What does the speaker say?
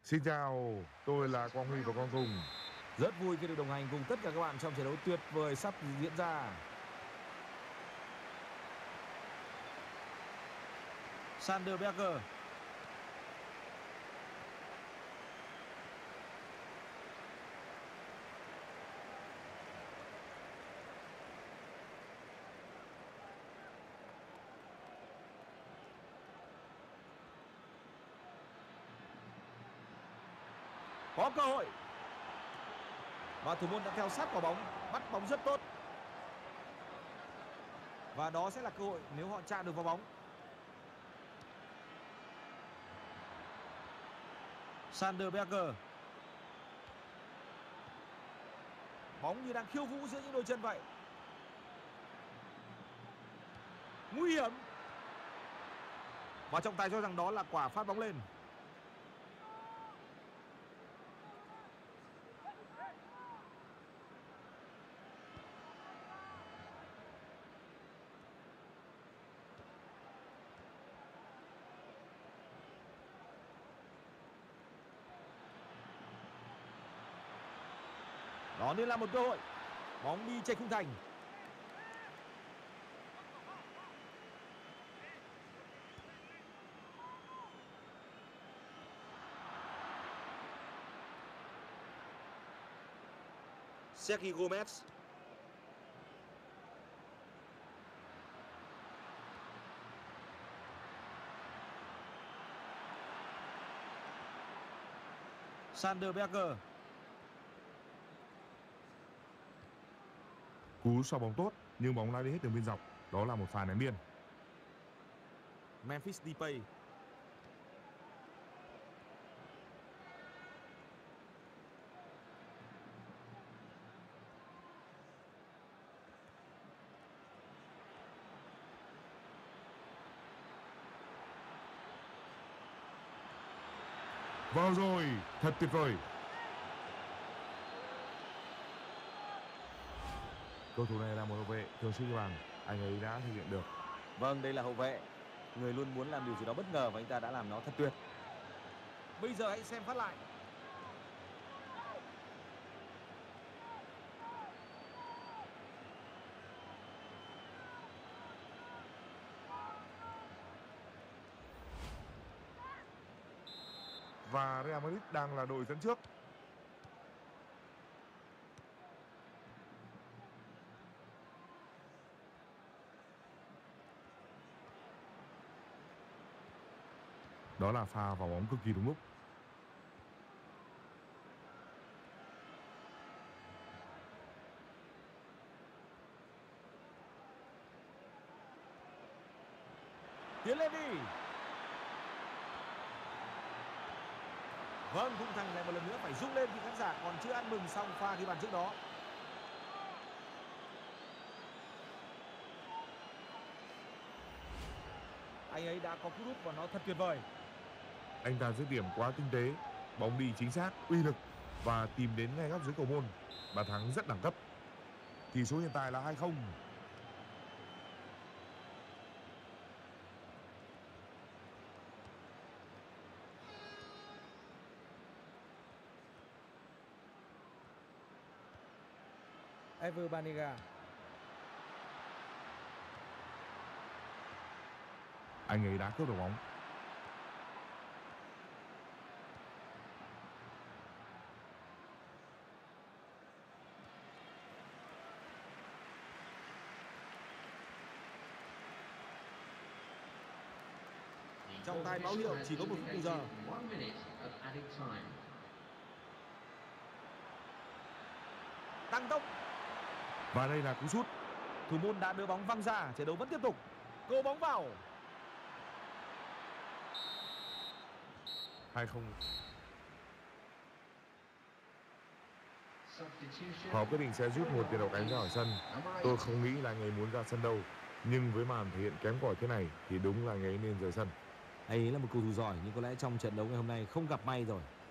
Xin chào, tôi là Quang Huy và Quang Tùng. Rất vui khi được đồng hành cùng tất cả các bạn trong trận đấu tuyệt vời sắp diễn ra. Sander Berge. Có cơ hội. Và thủ môn đã theo sát quả bóng, bắt bóng rất tốt. Và đó sẽ là cơ hội nếu họ chạm được vào bóng. Sander Berge. Bóng như đang khiêu vũ giữa những đôi chân vậy. Nguy hiểm. Và trọng tài cho rằng đó là quả phát bóng lên. Đó nên là một cơ hội. Bóng đi chạy khung thành. Sergio Gomez. Sander Berge. Cú xoa bóng tốt nhưng bóng đã đi hết đường biên dọc. Đó là một pha ném biên. Memphis Depay. Vào rồi, thật tuyệt vời. Cầu thủ này là một hậu vệ thường xuyên ghi bàn, anh ấy đã thực hiện được. Vâng, đây là hậu vệ. Người luôn muốn làm điều gì đó bất ngờ và anh ta đã làm nó thật tuyệt. Bây giờ hãy xem phát lại. Và Real Madrid đang là đội dẫn trước. Đó là pha vào bóng cực kỳ đúng lúc. Tiến lên đi. Vâng, khung thành lại một lần nữa phải rung lên khi khán giả còn chưa ăn mừng xong pha ghi bàn trước đó. Anh ấy đã có cú đúp và nó thật tuyệt vời. Anh ta dứt điểm quá tinh tế, bóng đi chính xác, uy lực và tìm đến ngay góc dưới cầu môn. Bàn thắng rất đẳng cấp. Tỷ số hiện tại là 2-0. Ever Banega. Anh ấy đã cướp được bóng. Trọng tài báo hiệu chỉ có 1 phút bù giờ. Tăng tốc. Và đây là cú sút. Thủ môn đã đưa bóng văng ra, trận đấu vẫn tiếp tục. Cầu bóng vào. 2-0. Họ quyết định sẽ rút một tiền đạo cánh ra khỏi sân. Tôi không nghĩ là anh ấy muốn ra sân đâu, nhưng với màn thể hiện kém cỏi thế này thì đúng là anh ấy nên rời sân. Anh ấy là một cầu thủ giỏi nhưng có lẽ trong trận đấu ngày hôm nay không gặp may rồi.